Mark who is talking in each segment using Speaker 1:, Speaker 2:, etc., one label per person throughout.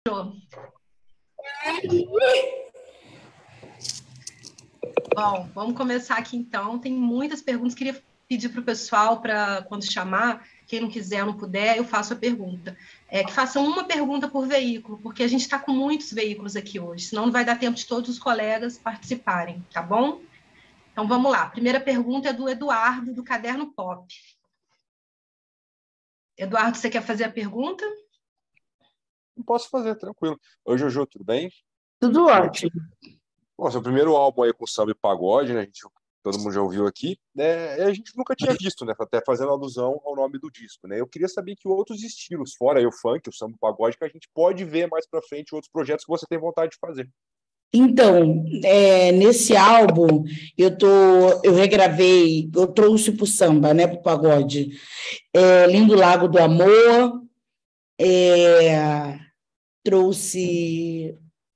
Speaker 1: Bom, vamos começar aqui então. Tem muitas perguntas. Queria pedir para o pessoal, para quando chamar, quem não quiser, não puder, eu faço a pergunta. Que façam uma pergunta por veículo, porque a gente está com muitos veículos aqui hoje, senão não vai dar tempo de todos os colegas participarem, tá bom? Então vamos lá. A primeira pergunta é do Eduardo, do Caderno Pop. Eduardo, você quer fazer a pergunta?
Speaker 2: Posso fazer, tranquilo. Oi, Jojo, tudo bem?
Speaker 3: Tudo ótimo.
Speaker 2: Bom, seu primeiro álbum aí com samba e pagode, né? Todo mundo já ouviu aqui, né? A gente nunca tinha visto, né? Até fazendo alusão ao nome do disco, né? Eu queria saber que outros estilos, fora aí o funk, o samba e o pagode, que a gente pode ver mais pra frente outros projetos que você tem vontade de fazer.
Speaker 3: Então, nesse álbum, eu regravei, eu trouxe para o samba, né, para o pagode, Lindo Lago do Amor, trouxe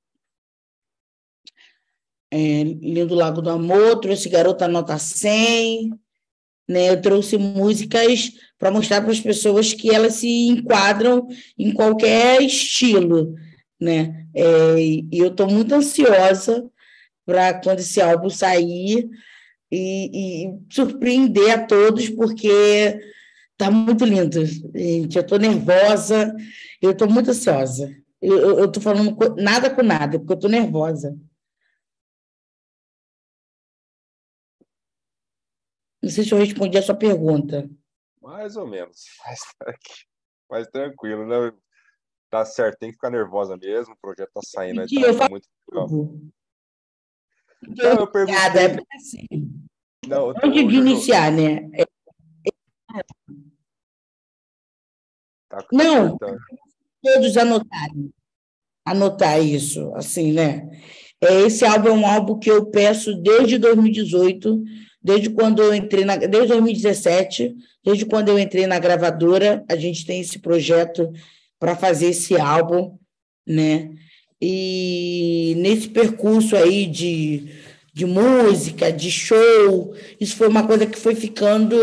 Speaker 3: Lindo Lago do Amor, trouxe Garota Nota 100, né, eu trouxe músicas para mostrar para as pessoas que elas se enquadram em qualquer estilo, né? E eu estou muito ansiosa para quando esse álbum sair e surpreender a todos, porque está muito lindo, gente. Eu estou nervosa, eu estou muito ansiosa. Eu estou falando nada com nada, porque eu estou nervosa. Não sei se eu respondi a sua pergunta.
Speaker 2: Mais ou menos. Mas tranquilo, né? Tá certo, tem que ficar nervosa mesmo. O projeto tá saindo aí, tá muito legal. Não, eu perguntei.
Speaker 3: Assim,
Speaker 2: Não,
Speaker 3: antes de iniciar, né? Não, todos anotar isso, assim, né? Esse álbum é um álbum que eu peço desde 2018, desde 2017, desde quando eu entrei na gravadora, a gente tem esse projeto para fazer esse álbum, né? E nesse percurso aí de música, de show, isso foi uma coisa que foi ficando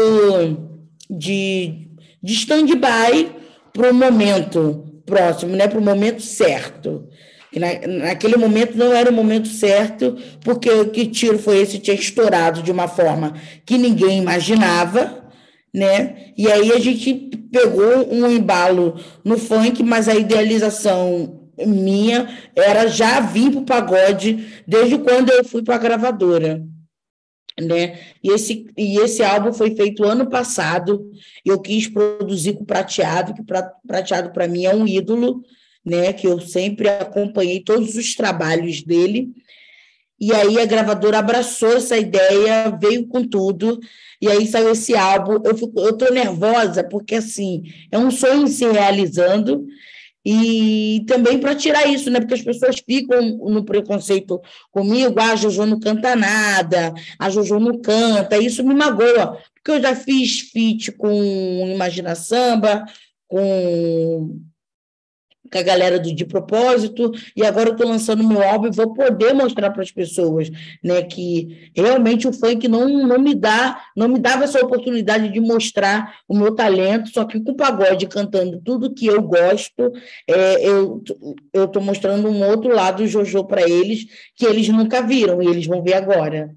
Speaker 3: de stand-by para o momento próximo, né? Para o momento certo. Que naquele momento não era o momento certo, porque que tiro foi esse? Tinha estourado de uma forma que ninguém imaginava, né? E aí a gente pegou um embalo no funk, mas a idealização minha era já vir para o pagode desde quando eu fui para a gravadora, né? E esse álbum foi feito ano passado. Eu quis produzir com o Prateado, que Prateado para mim é um ídolo, né? Que eu sempre acompanhei todos os trabalhos dele. E aí a gravadora abraçou essa ideia, veio com tudo, e aí saiu esse álbum. Eu estou nervosa, porque assim, é um sonho se realizando, e também para tirar isso, né? Porque as pessoas ficam no preconceito comigo, a Jojo não canta nada, a Jojo não canta, isso me magoa, porque eu já fiz feat com Imagina Samba, com a galera De Propósito, e agora eu estou lançando meu álbum e vou poder mostrar para as pessoas, né, que realmente o funk não me dava essa oportunidade de mostrar o meu talento, só que com o pagode cantando tudo que eu gosto, eu estou mostrando um outro lado do Jojo para eles, que eles nunca viram, e eles vão ver agora.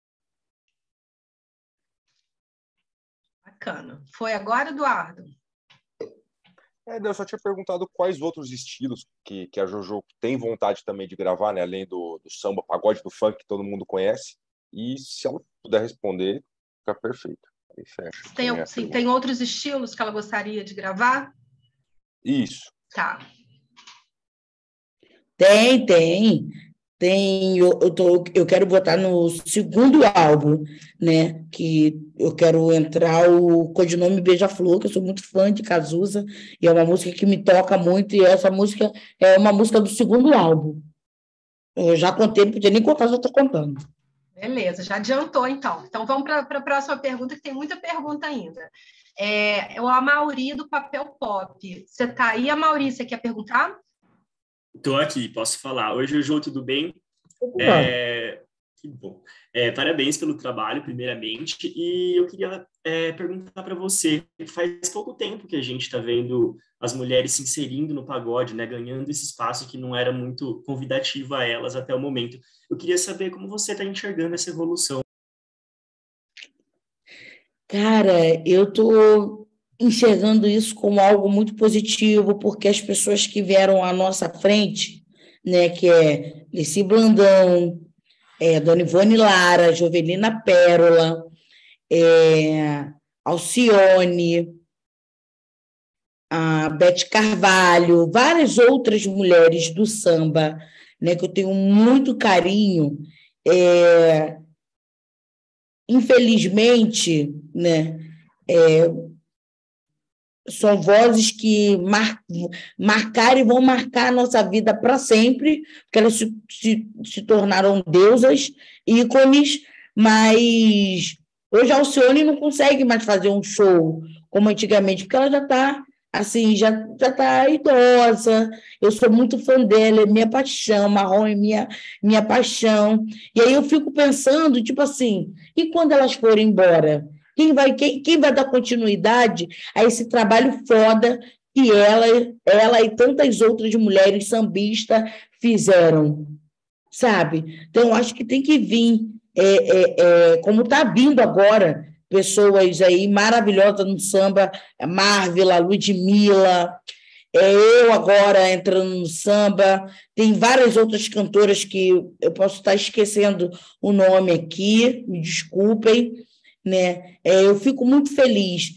Speaker 1: Bacana. Foi agora, Eduardo?
Speaker 2: Eu só tinha perguntado quais outros estilos que a Jojo tem vontade também de gravar, né? Além do samba, pagode, do funk, que todo mundo conhece. E se ela puder responder, fica perfeito. Aí fecha.
Speaker 1: Tem outros estilos que ela gostaria de gravar?
Speaker 2: Isso.
Speaker 1: Tá.
Speaker 3: Tem. Eu quero botar no segundo álbum, né? Que eu quero entrar o codinome Beija-Flor, que eu sou muito fã de Cazuza, e é uma música que me toca muito, e essa música é uma música do segundo álbum. Eu já contei, não podia nem contar, já estou contando.
Speaker 1: Beleza, já adiantou, então. Então, vamos para a próxima pergunta, que tem muita pergunta ainda. O Amaury, do Papel Pop. Você está aí, Amaury? Você quer perguntar?
Speaker 4: Estou aqui, posso falar. Oi, Jojo, tudo bem? Que bom. Parabéns pelo trabalho, primeiramente. E eu queria perguntar para você, faz pouco tempo que a gente está vendo as mulheres se inserindo no pagode, né, ganhando esse espaço que não era muito convidativo a elas até o momento. Eu queria saber como você está enxergando essa evolução.
Speaker 3: Cara, eu estou enxergando isso como algo muito positivo, porque as pessoas que vieram à nossa frente, né, que é Lissi Blandão, Dona Ivone Lara, Jovelina Pérola, Alcione, a Beth Carvalho, várias outras mulheres do samba, né, que eu tenho muito carinho. Infelizmente, né, são vozes que marcaram e vão marcar a nossa vida para sempre, porque elas se tornaram deusas, ícones, mas hoje a Alcione não consegue mais fazer um show como antigamente, porque ela já está assim, já está idosa. Eu sou muito fã dela, é minha paixão, Marrom é minha paixão. E aí eu fico pensando, tipo assim, e quando elas forem embora? Quem vai dar continuidade a esse trabalho foda que ela e tantas outras mulheres sambistas fizeram, sabe? Então, acho que tem que vir, como está vindo agora, pessoas aí maravilhosas no samba, Marvila, Ludmilla, eu agora entrando no samba, tem várias outras cantoras que eu posso estar esquecendo o nome aqui, me desculpem, né? Eu fico muito feliz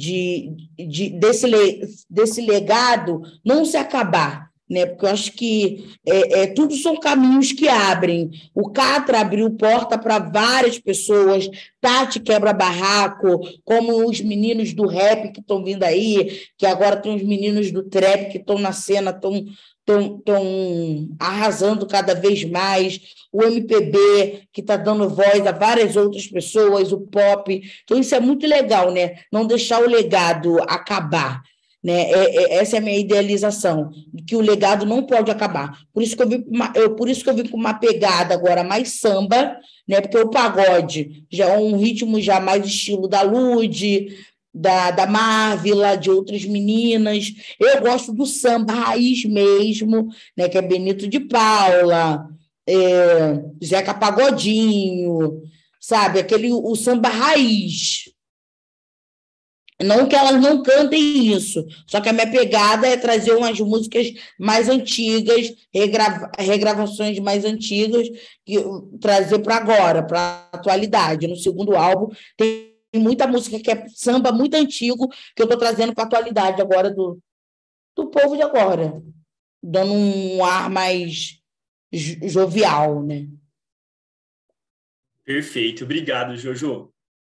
Speaker 3: desse legado não se acabar, né? Porque eu acho que tudo são caminhos que abrem. O Catra abriu porta para várias pessoas, Tati quebra barraco, como os meninos do rap que estão vindo aí, que agora tem os meninos do trap que estão na cena, estão arrasando cada vez mais, o MPB, que está dando voz a várias outras pessoas, o pop. Então, isso é muito legal, né? Não deixar o legado acabar. Né? Essa é a minha idealização, de que o legado não pode acabar. Por isso que eu vim com uma pegada agora mais samba, né? Porque o pagode já é um ritmo já mais estilo da Lud, da Marvila, de outras meninas. Eu gosto do samba raiz mesmo, né, que é Benito de Paula, Zeca Pagodinho, sabe? O samba raiz. Não que elas não cantem isso, só que a minha pegada é trazer umas músicas mais antigas, regravações mais antigas, trazer para agora, para a atualidade. No segundo álbum tem muita música que é samba muito antigo, que eu estou trazendo para a atualidade agora do povo de agora, dando um ar mais jovial, né?
Speaker 4: Perfeito, obrigado, Jojo.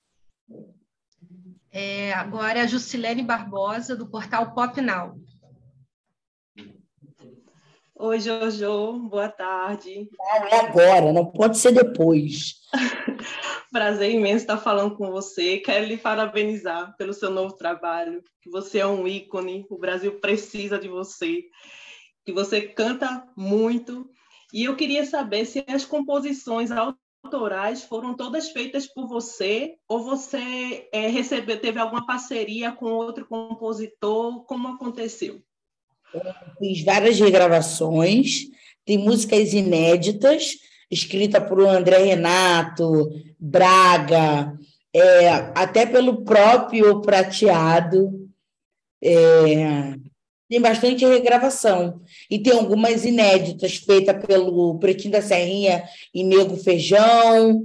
Speaker 1: Agora é a Jusilene Barbosa, do portal Pop Now.
Speaker 5: Oi, Jojo, boa tarde.
Speaker 3: Não, é agora, não pode ser depois.
Speaker 5: Prazer imenso estar falando com você. Quero lhe parabenizar pelo seu novo trabalho, que você é um ícone, o Brasil precisa de você, que você canta muito. E eu queria saber se as composições autorais foram todas feitas por você ou você teve alguma parceria com outro compositor? Como aconteceu?
Speaker 3: Fiz várias regravações, tem músicas inéditas, escrita por André Renato, Braga, até pelo próprio Prateado. Tem bastante regravação. E tem algumas inéditas, feitas pelo Pretinho da Serrinha e Nego Feijão.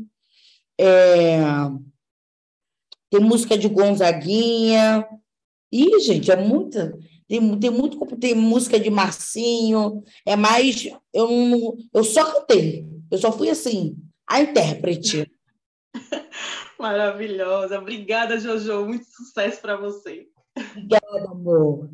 Speaker 3: Tem música de Gonzaguinha. Ih, gente, é muita. Tem música de Marcinho. É mais. Eu só cantei. Eu só fui assim, a intérprete.
Speaker 5: Maravilhosa. Obrigada, Jojo. Muito sucesso para você.
Speaker 3: Obrigada, amor.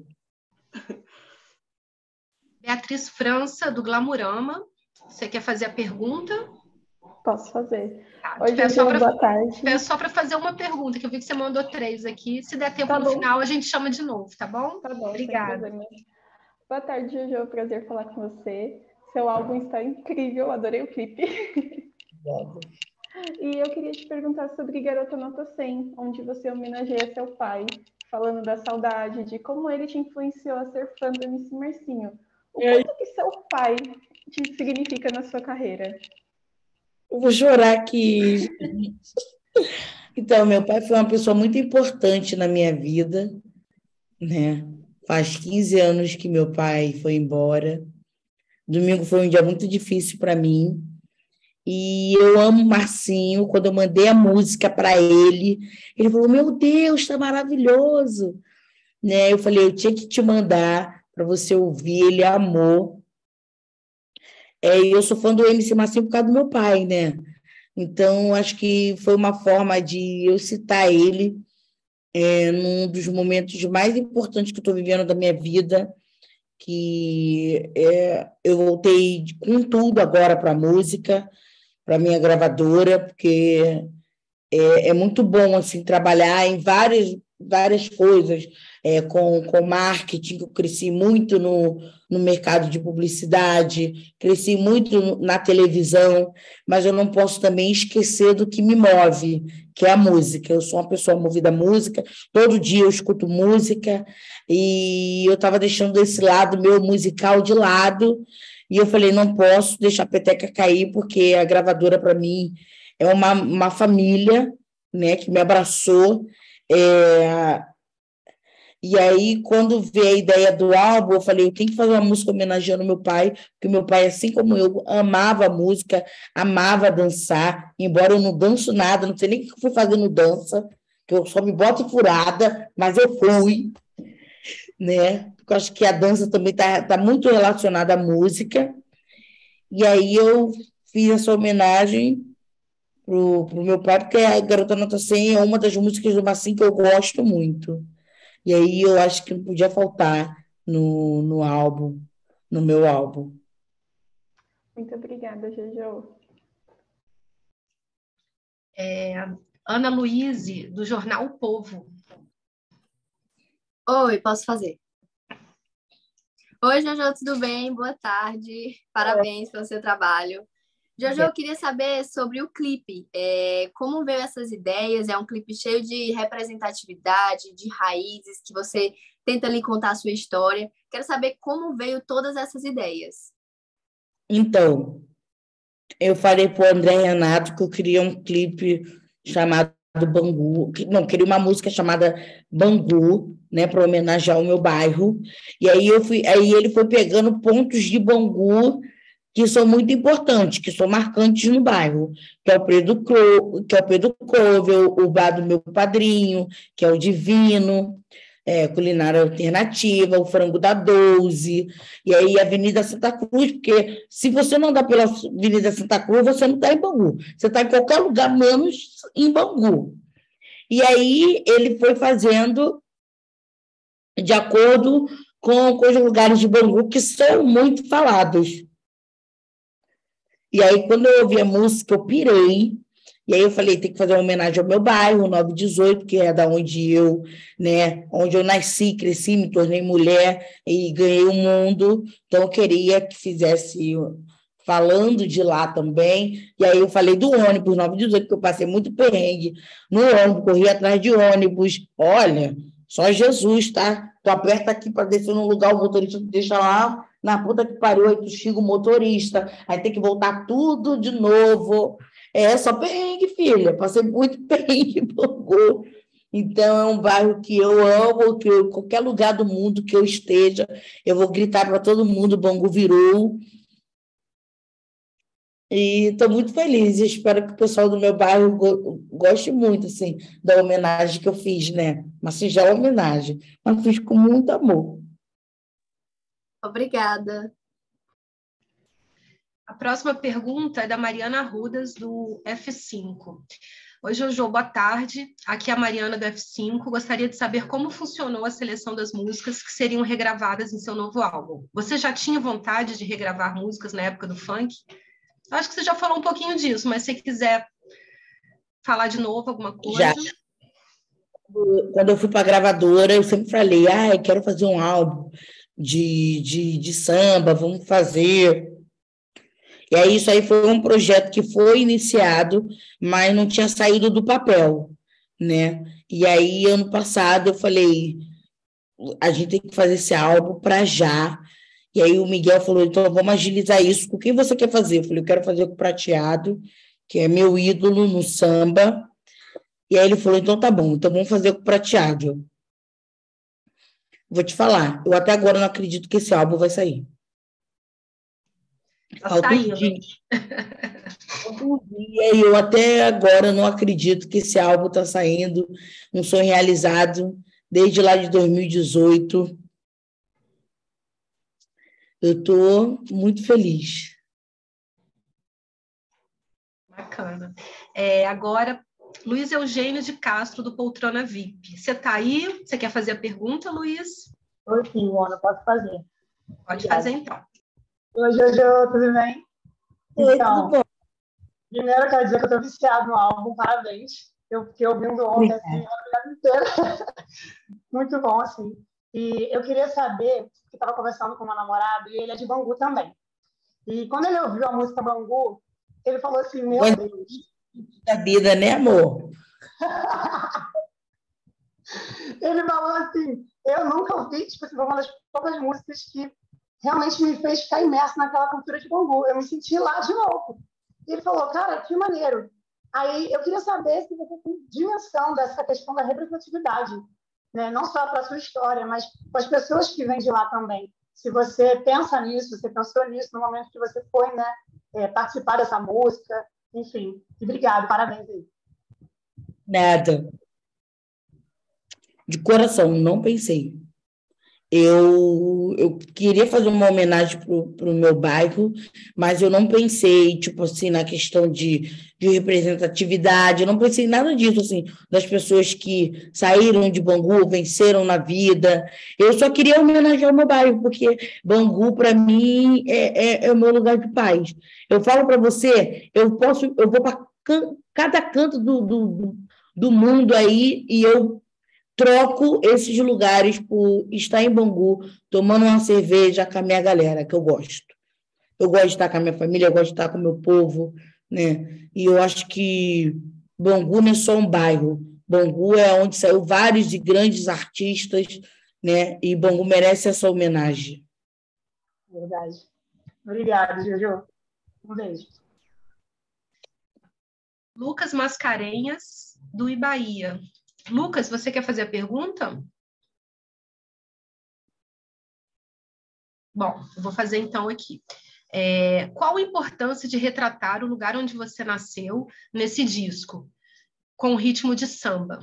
Speaker 1: Beatriz França, do Glamurama. Você quer fazer a pergunta?
Speaker 6: Posso fazer.
Speaker 1: Tá,
Speaker 6: Oi, Jojo, boa tarde.
Speaker 1: Peço só para fazer uma pergunta, que eu vi que você mandou 3 aqui. Se der tempo no final, a gente chama de novo, tá bom?
Speaker 6: Tá bom,
Speaker 1: obrigada.
Speaker 6: Boa tarde, Jojo. Prazer falar com você. Seu álbum está incrível, adorei o clipe. E eu queria te perguntar sobre Garota Nota 100, onde você homenageia seu pai, falando da saudade, de como ele te influenciou a ser fã do MC Marcinho. O quanto que seu pai te significa na sua carreira?
Speaker 3: Eu vou chorar aqui. Então, meu pai foi uma pessoa muito importante na minha vida, né? Faz 15 anos que meu pai foi embora. Domingo foi um dia muito difícil para mim. E eu amo Marcinho. Quando eu mandei a música para ele, ele falou: Meu Deus, está maravilhoso. Né? Eu falei: Eu tinha que te mandar para você ouvir. Ele amou. E eu sou fã do MC Marcinho por causa do meu pai, né? Então, acho que foi uma forma de eu citar ele num dos momentos mais importantes que eu estou vivendo da minha vida, que eu voltei com tudo agora para a música, para a minha gravadora, porque é muito bom assim, trabalhar em várias coisas, com marketing, que eu cresci muito no mercado de publicidade, cresci muito na televisão, mas eu não posso também esquecer do que me move, que é a música. Eu sou uma pessoa movida à música, todo dia eu escuto música, e eu estava deixando esse lado meu musical de lado, e eu falei, não posso deixar a peteca cair, porque a gravadora, para mim, é uma família, né, que me abraçou. E aí, quando veio a ideia do álbum, eu falei, eu tenho que fazer uma música homenageando meu pai, porque meu pai, assim como eu, amava música, amava dançar, embora eu não danço nada, não sei nem o que eu fui fazer no dança, que eu só me boto furada, mas eu fui, né? Porque eu acho que a dança também tá muito relacionada à música. E aí eu fiz essa homenagem pro meu pai, porque a Garota Nota 100 é uma das músicas do Marcinho que eu gosto muito. E aí eu acho que não podia faltar no álbum, no meu álbum.
Speaker 6: Muito obrigada, Jojo.
Speaker 1: Ana Luíse, do jornal O Povo.
Speaker 7: Oi, posso fazer? Oi, Jojo, tudo bem? Boa tarde. Parabéns pelo seu trabalho. Jojo, eu queria saber sobre o clipe. Como veio essas ideias? É um clipe cheio de representatividade, de raízes, que você tenta ali contar a sua história. Quero saber como veio todas essas ideias.
Speaker 3: Então, eu falei para o André Renato que eu queria um clipe chamado Bangu, queria uma música chamada Bangu, né, para homenagear o meu bairro. E aí ele foi pegando pontos de Bangu que são muito importantes, que são marcantes no bairro, que é o Pedro Clover, o bar do meu padrinho, que é o Divino, culinária alternativa, o frango da 12, e aí a Avenida Santa Cruz, porque se você não andar pela Avenida Santa Cruz, você não está em Bangu, você está em qualquer lugar, menos em Bangu. E aí ele foi fazendo de acordo com os lugares de Bangu que são muito falados. E aí, quando eu ouvi a música, eu pirei. E aí eu falei, tem que fazer uma homenagem ao meu bairro, 918, que é da onde onde eu nasci, cresci, me tornei mulher e ganhei o mundo. Então, eu queria que fizesse falando de lá também. E aí eu falei do ônibus 918, que eu passei muito perrengue no ônibus, corri atrás de ônibus. Olha, só Jesus, tá? Tu aperta aqui para descer num lugar, o motorista te deixa lá na puta que pariu, aí tu xinga o motorista, aí tem que voltar tudo de novo. Só perrengue, filha. Passei muito perrengue em Bangu. Então, é um bairro que eu amo, que qualquer lugar do mundo que eu esteja, eu vou gritar para todo mundo, Bangu virou. E estou muito feliz, e espero que o pessoal do meu bairro goste muito, assim, da homenagem que eu fiz, né? Uma singela homenagem, mas fiz com muito amor.
Speaker 7: Obrigada.
Speaker 1: A próxima pergunta é da Mariana Arrudas, do F5. Oi, Jojo, boa tarde. Aqui é a Mariana, do F5. Gostaria de saber como funcionou a seleção das músicas que seriam regravadas em seu novo álbum. Você já tinha vontade de regravar músicas na época do funk? Acho que você já falou um pouquinho disso, mas se você quiser falar de novo alguma coisa...
Speaker 3: Já. Quando eu fui para a gravadora, eu sempre falei, eu quero fazer um álbum de samba, vamos fazer. E aí isso aí foi um projeto que foi iniciado, mas não tinha saído do papel, né? E aí, ano passado, eu falei, a gente tem que fazer esse álbum para já. E aí o Miguel falou, então vamos agilizar isso. O que você quer fazer? Eu falei, eu quero fazer com o Prateado, que é meu ídolo no samba. E aí ele falou, então tá bom, então vamos fazer com o Prateado. Vou te falar, eu até agora não acredito que esse álbum vai sair.
Speaker 1: Tá saindo.
Speaker 3: E eu até agora não acredito que esse álbum está saindo, um sonho realizado desde lá de 2018. Eu estou muito feliz.
Speaker 1: Bacana. Agora, Luiz Eugênio de Castro, do Poltrona VIP. Você está aí? Você quer fazer a pergunta, Luiz?
Speaker 8: Oi, sim, Mona, posso fazer.
Speaker 1: Pode fazer, então.
Speaker 8: Oi, Jojo, tudo bem?
Speaker 3: Oi,
Speaker 8: Então,
Speaker 3: tudo bom?
Speaker 8: primeiro eu quero dizer que eu estou viciado no álbum, parabéns. Eu fiquei ouvindo ontem, assim, a madrugada inteira. Muito bom, assim. E eu queria saber, porque estava conversando com meu namorado, e ele é de Bangu também. E quando ele ouviu a música Bangu, ele falou assim, meu Deus.
Speaker 3: Da vida, né, amor?
Speaker 8: Ele falou assim, eu nunca ouvi, tipo, foi uma das poucas músicas que realmente me fez ficar imerso naquela cultura de Bangu. Eu me senti lá de novo. E ele falou, cara, que maneiro. Aí eu queria saber se você tem dimensão dessa questão da representatividade, né? Não só para a sua história, mas para as pessoas que vêm de lá também. Se você pensa nisso, você pensou nisso no momento que você foi, né, participar dessa música, enfim. E obrigado, parabéns aí.
Speaker 3: Nada. De coração, não pensei. Eu queria fazer uma homenagem para o meu bairro, mas eu não pensei, tipo assim, na questão de representatividade, eu não pensei em nada disso, assim, das pessoas que saíram de Bangu, venceram na vida. Eu só queria homenagear o meu bairro, porque Bangu, para mim, é o meu lugar de paz. Eu falo para você, eu vou para cada canto do mundo aí e eu troco esses lugares por estar em Bangu, tomando uma cerveja com a minha galera, que eu gosto. Eu gosto de estar com a minha família, eu gosto de estar com o meu povo, né? E eu acho que Bangu não é só um bairro. Bangu é onde saiu vários e grandes artistas, né? E Bangu merece essa homenagem.
Speaker 8: Verdade. Obrigada, Jojo. Um beijo.
Speaker 1: Lucas Mascarenhas, do Ibaía. Lucas, você quer fazer a pergunta? Bom, eu vou fazer então aqui. Qual a importância de retratar o lugar onde você nasceu nesse disco, com o ritmo de samba?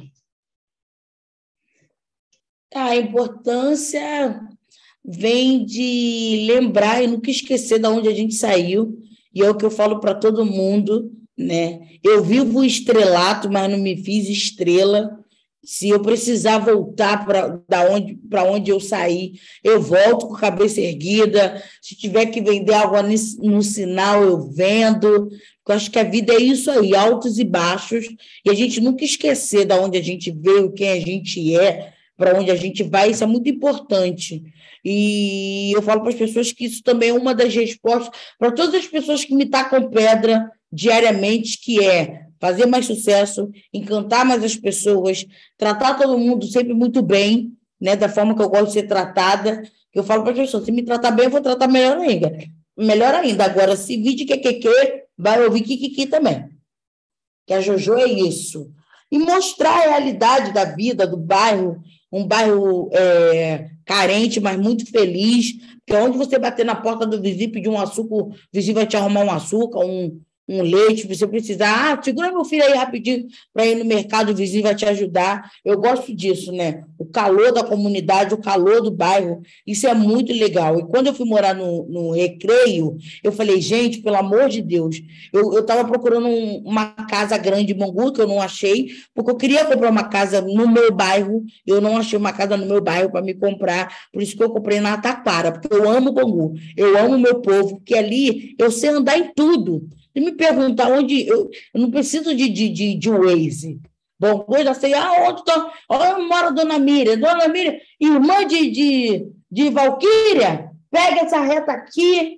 Speaker 3: A importância vem de lembrar e nunca esquecer de onde a gente saiu, e é o que eu falo para todo mundo, né? Eu vivo o estrelato, mas não me fiz estrela. Se eu precisar voltar para onde eu saí, eu volto com a cabeça erguida. Se tiver que vender algo no sinal, eu vendo. Eu acho que a vida é isso aí, altos e baixos, e a gente nunca esquecer de onde a gente veio, quem a gente é, para onde a gente vai, isso é muito importante. E eu falo para as pessoas que isso também é uma das respostas para todas as pessoas que me tacam pedra diariamente, que é fazer mais sucesso, encantar mais as pessoas, tratar todo mundo sempre muito bem, né, da forma que eu gosto de ser tratada. Eu falo para as pessoas, se me tratar bem, eu vou tratar melhor ainda. Melhor ainda. Agora, se vir de que, vai ouvir que também. Que a Jojo é isso. E mostrar a realidade da vida, do bairro, um bairro carente, mas muito feliz, porque onde você bater na porta do vizinho, pedir um açúcar, o vizinho vai te arrumar um açúcar, um leite, se você precisar, segura meu filho aí rapidinho para ir no mercado, o vizinho vai te ajudar. Eu gosto disso, né? O calor da comunidade, o calor do bairro, isso é muito legal. E quando eu fui morar no Recreio, eu falei, gente, pelo amor de Deus, eu estava procurando uma casa grande em Bangu, que eu não achei, porque eu queria comprar uma casa no meu bairro, eu não achei uma casa no meu bairro para me comprar, por isso que eu comprei na Taquara, porque eu amo Bangu, eu amo o meu povo, porque ali eu sei andar em tudo. Se me perguntar onde... Eu não preciso de Waze. Bom, eu já sei onde está... Onde mora a Dona Miriam? Dona Miriam, irmã de Valquíria, pega essa reta aqui,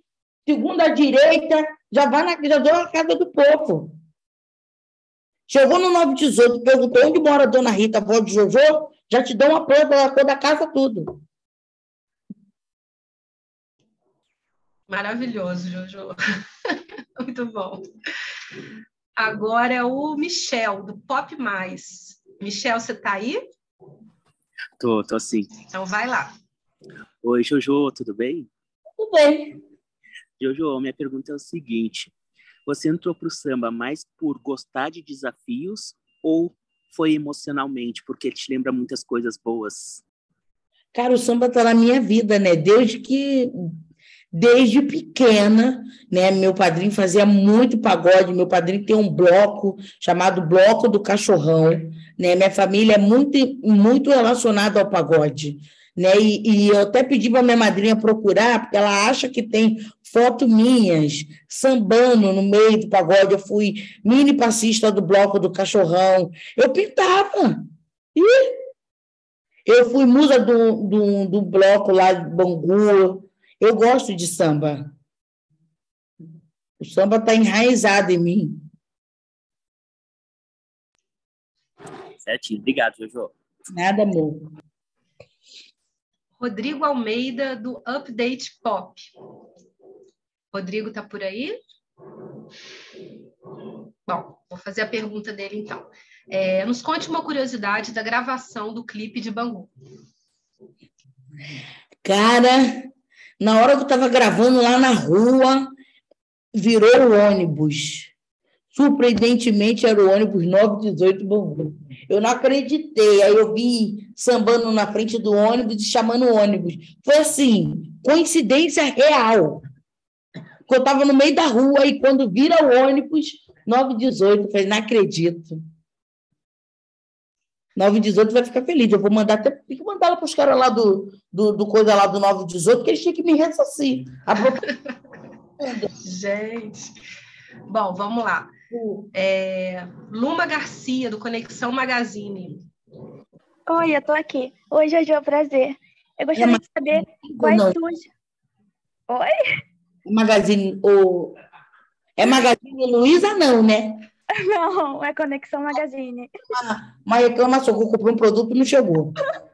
Speaker 3: Segunda direita, já deu a casa do povo. Chegou no 918, perguntou onde mora a dona Rita, avó de Jojo, já te deu uma planta da cor da casa, tudo.
Speaker 1: Maravilhoso, Jojo. Muito bom. Agora é o Michel, do Pop Mais. Michel, você está aí?
Speaker 9: Tô sim.
Speaker 1: Então vai lá.
Speaker 9: Oi, Jojo, tudo bem?
Speaker 3: Tudo bem.
Speaker 9: Jojo, minha pergunta é o seguinte: você entrou pro samba mais por gostar de desafios ou foi emocionalmente, porque te lembra muitas coisas boas?
Speaker 3: Cara, o samba está na minha vida, né? Desde pequena, né? Meu padrinho fazia muito pagode, meu padrinho tem um bloco chamado Bloco do Cachorrão, né? Minha família é muito relacionada ao pagode, né? E eu até pedi para minha madrinha procurar, porque ela acha que tem foto minhas sambando no meio do pagode. Eu fui mini passista do Bloco do Cachorrão, eu pintava. Eu fui musa do bloco lá de Bangu. Eu gosto de samba. O samba está enraizado em mim.
Speaker 9: Certinho. Obrigado, Jojo.
Speaker 3: Nada, amor.
Speaker 1: Rodrigo Almeida, do Update Pop. Rodrigo está por aí? Bom, vou fazer a pergunta dele, então. Nos conte uma curiosidade da gravação do clipe de Bangu.
Speaker 3: Cara, na hora que eu estava gravando lá na rua, virou o ônibus. Surpreendentemente, era o ônibus 918 Bangu. Eu não acreditei. Aí eu vi sambando na frente do ônibus e chamando o ônibus. Foi assim, coincidência real. Eu estava no meio da rua e quando vira o ônibus, 918, eu falei, não acredito. 918 vai ficar feliz. Eu vou mandar até. Tem que mandar ela para os caras lá do coisa lá do 918, que eles tinham que me ressarcir.
Speaker 1: Gente. Bom, vamos lá. Luma Garcia, do Conexão Magazine.
Speaker 10: Oi, eu tô aqui. Oi, Jojo, prazer. Eu gostaria de saber quais suas... Oi?
Speaker 3: Magazine... É Magazine Luiza, não, né?
Speaker 10: Não, é Conexão Magazine.
Speaker 3: Mas reclamação que eu comprei um produto e não chegou.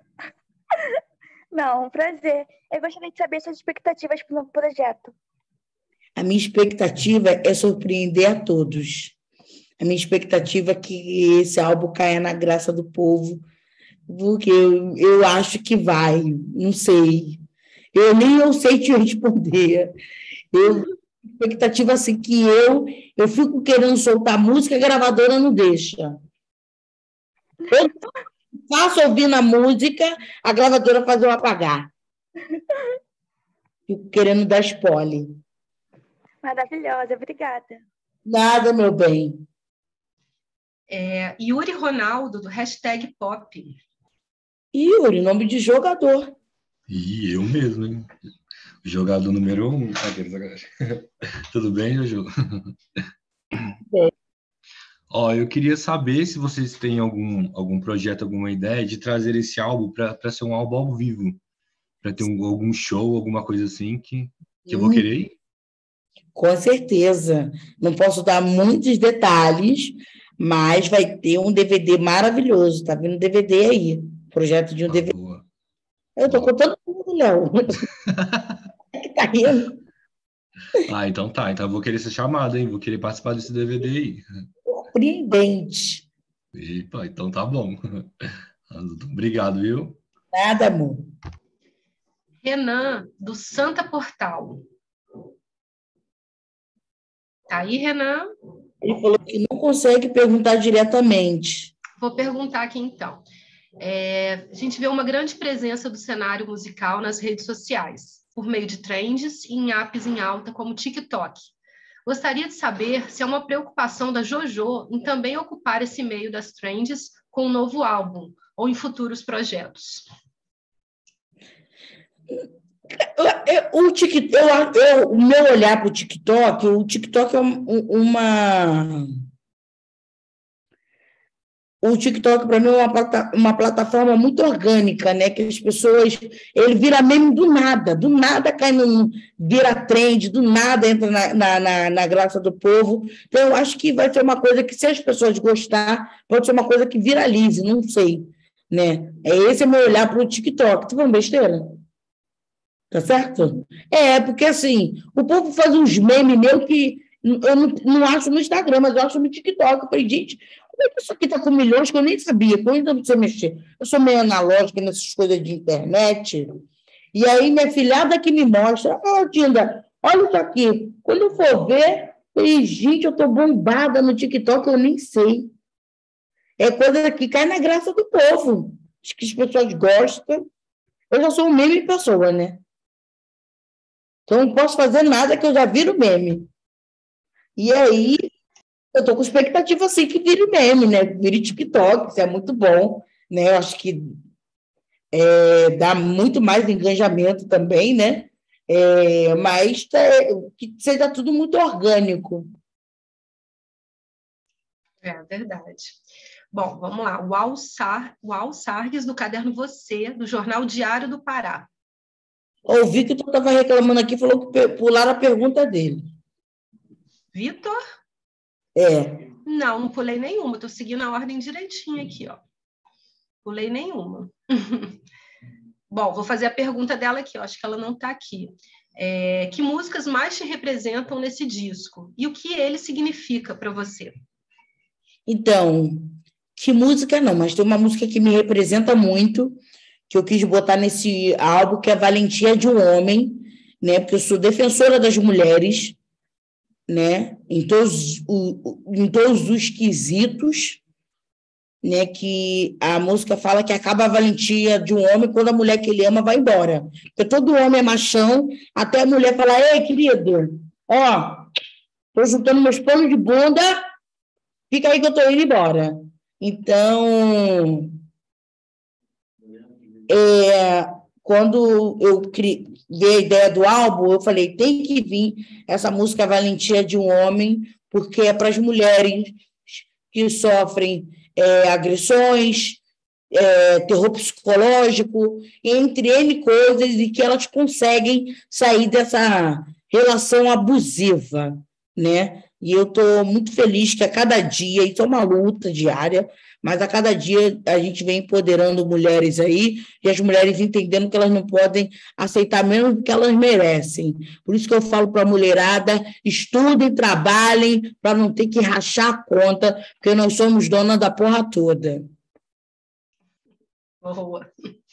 Speaker 10: Não, prazer. Eu gostaria de saber suas expectativas para o novo projeto.
Speaker 3: A minha expectativa é surpreender a todos. A minha expectativa é que esse álbum caia na graça do povo, porque eu acho que vai, não sei. Eu nem sei te responder. Expectativa assim que eu fico querendo soltar música, a gravadora não deixa. Eu faço ouvindo a música, a gravadora faz eu apagar. Fico querendo dar spoiler.
Speaker 10: Maravilhosa, obrigada.
Speaker 3: Nada, meu bem.
Speaker 1: Yuri Ronaldo, do Hashtag Pop.
Speaker 3: Yuri, nome de jogador.
Speaker 11: Eu mesmo, hein? Jogador número 1. Tudo bem, Jojo? Eu queria saber se vocês têm algum projeto, alguma ideia de trazer esse álbum para ser um álbum ao vivo, para ter algum show, alguma coisa assim que eu vou querer ir.
Speaker 3: Com certeza. Não posso dar muitos detalhes, mas vai ter um DVD maravilhoso. Está vindo um DVD aí. Projeto de um DVD.
Speaker 11: Boa.
Speaker 3: Eu estou contando tudo, Léo. Que tá rindo.
Speaker 11: Então tá. Então eu vou querer ser chamado, hein? Vou querer participar desse DVD aí.
Speaker 3: Surpreendente.
Speaker 11: Epa, então tá bom. Obrigado, viu?
Speaker 3: Nada, amor.
Speaker 1: Renan, do Santa Portal. Tá aí, Renan?
Speaker 3: Ele falou que não consegue perguntar diretamente.
Speaker 1: Vou perguntar aqui, então. A gente vê uma grande presença do cenário musical nas redes sociais, por meio de trends e em apps em alta, como o TikTok. Gostaria de saber se é uma preocupação da Jojo em também ocupar esse meio das trends com um novo álbum, ou em futuros projetos.
Speaker 3: O meu olhar para o TikTok é o TikTok, para mim, é uma plataforma muito orgânica, né? Que as pessoas... Ele vira meme do nada cai vira trend, do nada entra na graça do povo. Então, eu acho que vai ser uma coisa que, se as pessoas gostar, pode ser uma coisa que viralize, não sei, né? Esse é meu olhar para o TikTok. Tá falando besteira? Tá certo? Porque, assim, o povo faz uns memes meus que eu não acho no Instagram, mas eu acho no TikTok. Eu falei, gente, como é que isso aqui está com milhões que eu nem sabia? Como ainda você mexer? Eu sou meio analógica nessas coisas de internet. E aí, minha filhada que me mostra, Tinda, olha isso aqui. Quando eu for ver, eu falei, gente, eu estou bombada no TikTok, eu nem sei. É coisa que cai na graça do povo. Acho que as pessoas gostam. Eu já sou um meme pessoa, né? Então, não posso fazer nada que eu já viro meme. E aí, eu estou com expectativa, assim, que vire meme, né? Vire TikTok, isso é muito bom, né? Eu acho que dá muito mais engajamento também, né? Mas que seja tudo muito orgânico.
Speaker 1: É verdade. Bom, vamos lá. O Alçargues, do Caderno Você, do Jornal Diário do Pará.
Speaker 3: O Victor estava reclamando aqui, falou que pularam a pergunta dele.
Speaker 1: Vitor? Não pulei nenhuma. Estou seguindo a ordem direitinho aqui, ó. Pulei nenhuma. Bom, vou fazer a pergunta dela aqui. Acho que ela não está aqui. Que músicas mais te representam nesse disco? E o que ele significa para você?
Speaker 3: Então, que música não, mas tem uma música que me representa muito, que eu quis botar nesse álbum, que é a Valentia de um Homem, né? Porque eu sou defensora das mulheres, né? Em todos os quesitos, né? Que a música fala que acaba a valentia de um homem quando a mulher que ele ama vai embora. Porque todo homem é machão, até a mulher fala, ei, querido, tô juntando meus panos de bunda, fica aí que eu tô indo embora. Então, quando eu vi a ideia do álbum, eu falei, tem que vir essa música Valentia de um Homem, porque é para as mulheres que sofrem agressões, terror psicológico, entre N coisas, e que elas conseguem sair dessa relação abusiva, né? E eu estou muito feliz que a cada dia, isso é uma luta diária, mas a cada dia a gente vem empoderando mulheres aí, e as mulheres entendendo que elas não podem aceitar menos do que elas merecem. Por isso que eu falo para a mulherada, estudem, trabalhem, para não ter que rachar a conta, porque nós somos dona da porra toda.
Speaker 1: Boa.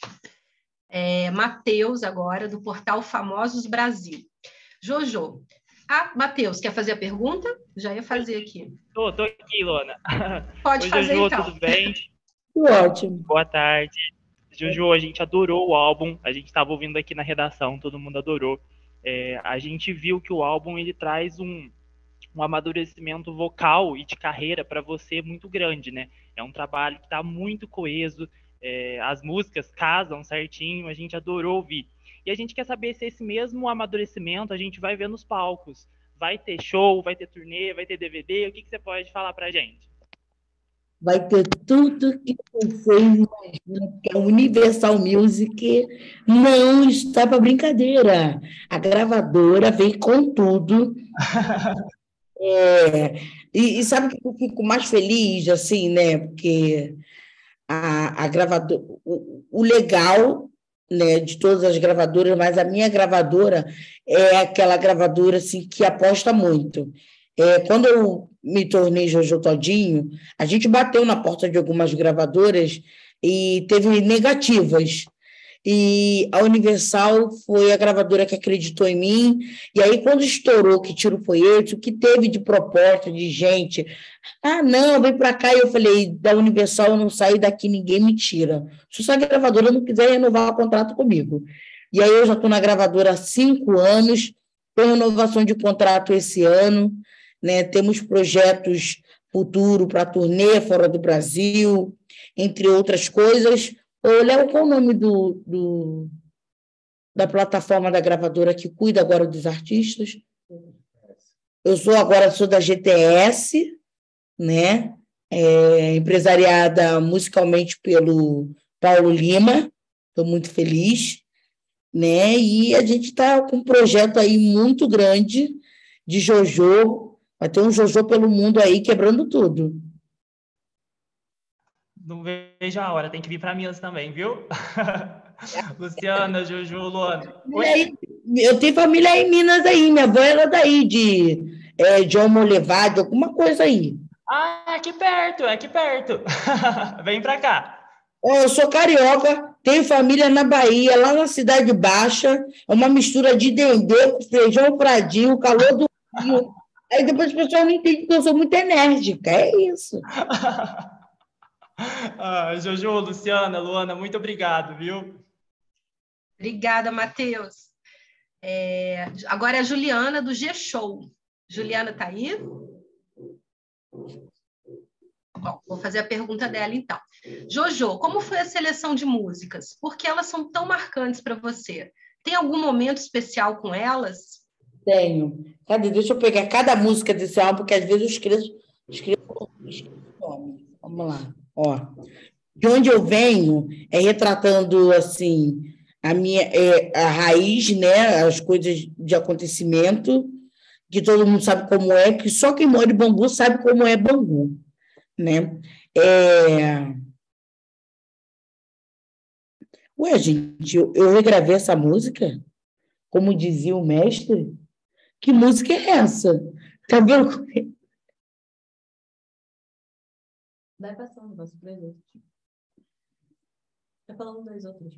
Speaker 1: Matheus, agora, do portal Famosos Brasil. Jojo. Matheus, quer fazer a pergunta? Já ia fazer aqui.
Speaker 12: Tô aqui, Lona.
Speaker 1: Pode fazer,
Speaker 12: Jojo,
Speaker 1: então.
Speaker 12: Tudo bem?
Speaker 3: Ótimo.
Speaker 12: Boa tarde. Jojo, a gente adorou o álbum, a gente estava ouvindo aqui na redação, todo mundo adorou. A gente viu que o álbum ele traz um amadurecimento vocal e de carreira para você muito grande, né? É um trabalho que está muito coeso, as músicas casam certinho, a gente adorou ouvir. E a gente quer saber se esse mesmo amadurecimento a gente vai ver nos palcos. Vai ter show, vai ter turnê, vai ter DVD? O que você pode falar pra gente?
Speaker 3: Vai ter tudo que vocês imaginam, que a Universal Music não está para brincadeira. A gravadora vem com tudo. E sabe que eu fico mais feliz, assim, né? Porque a gravadora... O legal... né, de todas as gravadoras, mas a minha gravadora é aquela gravadora assim, que aposta muito. Quando eu me tornei Jojo Todinho, a gente bateu na porta de algumas gravadoras e teve negativas. E a Universal foi a gravadora que acreditou em mim. E aí, quando estourou Que Tiro Foi Esse, o que teve de proposta de gente... não, vem para cá. E eu falei, da Universal eu não saio daqui, ninguém me tira. Se essa gravadora não quiser renovar o contrato comigo. E aí eu já estou na gravadora há 5 anos, tem renovação de contrato esse ano, né? Temos projetos futuros para turnê fora do Brasil, entre outras coisas. Ô, Léo, qual o nome da plataforma da gravadora que cuida agora dos artistas? Eu sou da GTS, né? empresariada musicalmente pelo Paulo Lima, estou muito feliz, né? E a gente está com um projeto aí muito grande de JoJo, vai ter um JoJo pelo mundo aí quebrando tudo.
Speaker 12: Não vejo a hora, tem que vir para Minas também, viu? Luciana, Juju, Luana.
Speaker 3: Eu tenho família em Minas aí, minha avó era daí, de Almolevade, alguma coisa aí.
Speaker 12: Ah, é aqui perto. Vem para cá.
Speaker 3: Eu sou carioca, tenho família na Bahia, lá na Cidade Baixa, é uma mistura de dendê com feijão fradinho, calor do Rio. Aí depois as pessoas não entendem que eu sou muito enérgica, é isso.
Speaker 12: Jojo, Luciana, Luana, muito obrigado, viu?
Speaker 1: Obrigada, Matheus. Agora é a Juliana, do G-Show. Juliana está aí? Bom, vou fazer a pergunta dela, então. Jojo, como foi a seleção de músicas? Por que elas são tão marcantes para você? Tem algum momento especial com elas?
Speaker 3: Tenho. Deixa eu pegar cada música desse álbum, porque às vezes eu escrevo nome. Vamos lá. Ó, de onde eu venho é retratando assim a raiz, né, as coisas de acontecimento que todo mundo sabe como é, que só quem mora em Bangu sabe como é Bangu, né? Ué, gente, eu regravei essa música, como dizia o mestre. Que música é essa? Tá vendo?
Speaker 13: Vai passando, vai surpreender. Tá falando das outras.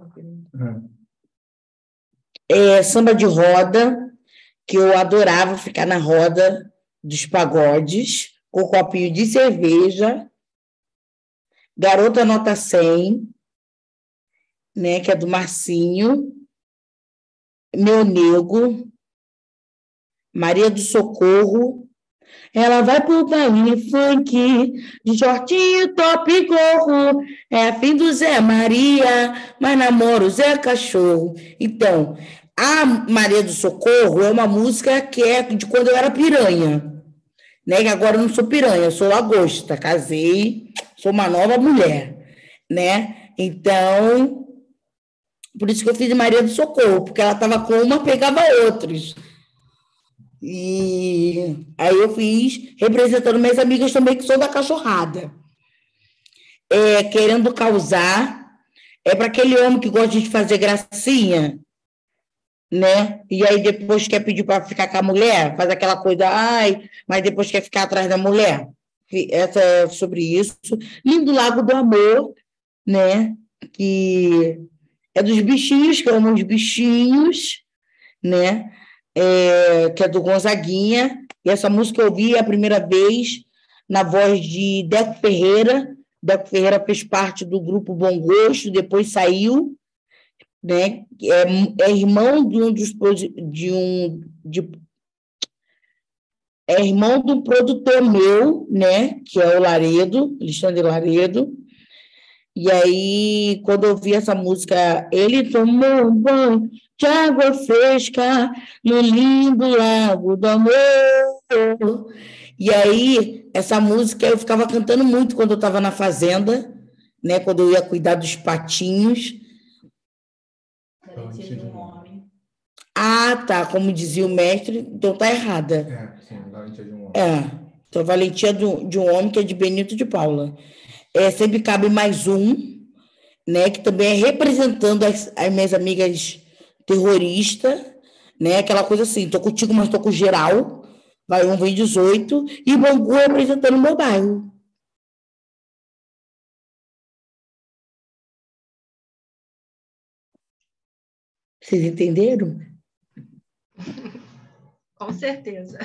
Speaker 3: Samba de roda, que eu adorava ficar na roda dos pagodes, com um copinho de cerveja. Garota Nota 100, né, que é do Marcinho. Meu Nego. Maria do Socorro. Ela vai pro baile funk, de shortinho, top e gorro. É a fim do Zé Maria, mas namora o Zé Cachorro. Então, a Maria do Socorro é uma música que é de quando eu era piranha, né? Que agora eu não sou piranha, eu sou lagosta, casei, sou uma nova mulher, né? Então, por isso que eu fiz Maria do Socorro, porque ela estava com uma, pegava outros. E aí eu fiz, representando minhas amigas também, que são da cachorrada. Querendo causar, para aquele homem que gosta de fazer gracinha, né? E aí depois quer pedir para ficar com a mulher, faz aquela coisa, mas depois quer ficar atrás da mulher. Essa é sobre isso. Lindo Lago do Amor, né? Que é dos bichinhos, que eu amo os bichinhos, né? Que é do Gonzaguinha, e essa música eu ouvi a primeira vez na voz de Deco Ferreira. Deco Ferreira fez parte do grupo Bom Gosto, depois saiu, né? É irmão é irmão de um produtor meu, né? Que é o Laredo, Alexandre Laredo. E aí, quando eu ouvi essa música, ele tomou um banho de água fresca no lindo Lago do Amor. E aí, essa música eu ficava cantando muito quando eu estava na fazenda, né? Quando eu ia cuidar dos patinhos.
Speaker 13: Valentia de um homem.
Speaker 3: Ah, tá, como dizia o mestre, então tá errada.
Speaker 13: Sim, Valentia de um homem.
Speaker 3: Então Valentia de um homem, que é de Benito de Paula. Sempre cabe mais um, né, que também é representando as minhas amigas terroristas, né, aquela coisa assim, tô contigo, mas tô com geral, vai 1, vem 18, e Bangu representando o meu bairro. Vocês entenderam?
Speaker 1: Com certeza.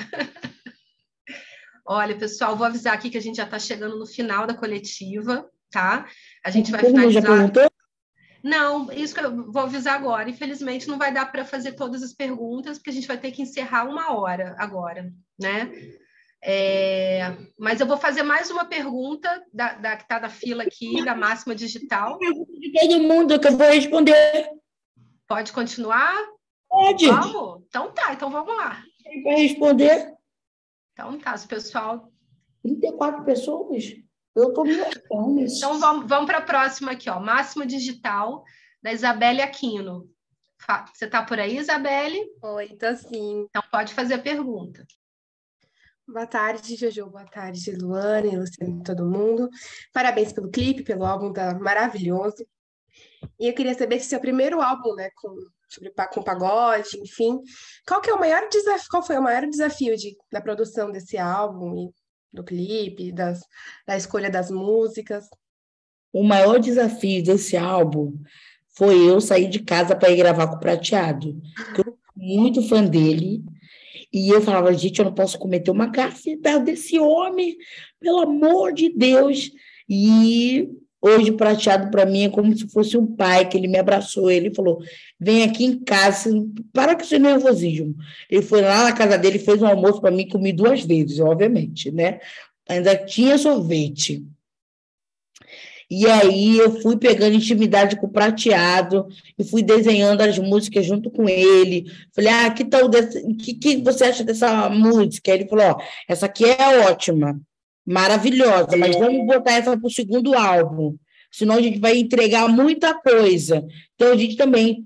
Speaker 1: Olha, pessoal, vou avisar aqui que a gente já está chegando no final da coletiva, tá? A gente vai finalizar.
Speaker 3: Já perguntou?
Speaker 1: Não, isso que eu vou avisar agora. Infelizmente, não vai dar para fazer todas as perguntas, porque a gente vai ter que encerrar 1 hora agora, né? Mas eu vou fazer mais uma pergunta da que está na fila aqui, da Máxima Digital.
Speaker 3: Pergunta de todo mundo que eu vou responder.
Speaker 1: Pode continuar?
Speaker 3: Pode.
Speaker 1: Vamos? Então tá, então vamos lá.
Speaker 3: Quem vai responder?
Speaker 1: Então tá, se o pessoal
Speaker 3: 34 pessoas? Eu estou me achando.
Speaker 1: Então, vamos para a próxima aqui, ó. Máxima Digital, da Isabelle Aquino. Você está por aí, Isabelle?
Speaker 14: Oi, tô sim.
Speaker 1: Então, pode fazer a pergunta.
Speaker 14: Boa tarde, Jojo. Boa tarde, Luana, Luciano, todo mundo. Parabéns pelo clipe, pelo álbum, tá maravilhoso. E eu queria saber se seu primeiro álbum, né, com pagode, enfim, qual foi o maior desafio da produção desse álbum e do clipe, da escolha das músicas?
Speaker 3: O maior desafio desse álbum foi eu sair de casa para ir gravar com o Prateado. Eu sou muito fã dele. E eu falava, gente, eu não posso cometer uma gafe desse homem, pelo amor de Deus. E hoje o Prateado, para mim, é como se fosse um pai, que ele me abraçou. Ele falou, vem aqui em casa, para com esse nervosismo. Ele foi lá na casa dele, fez um almoço para mim, comi 2 vezes, obviamente, né? Ainda tinha sorvete. E aí eu fui pegando intimidade com o Prateado e fui desenhando as músicas junto com ele. Falei, que tal que você acha dessa música? Ele falou, essa aqui é ótima, maravilhosa, mas vamos botar essa para o segundo álbum, senão a gente vai entregar muita coisa. Então a gente também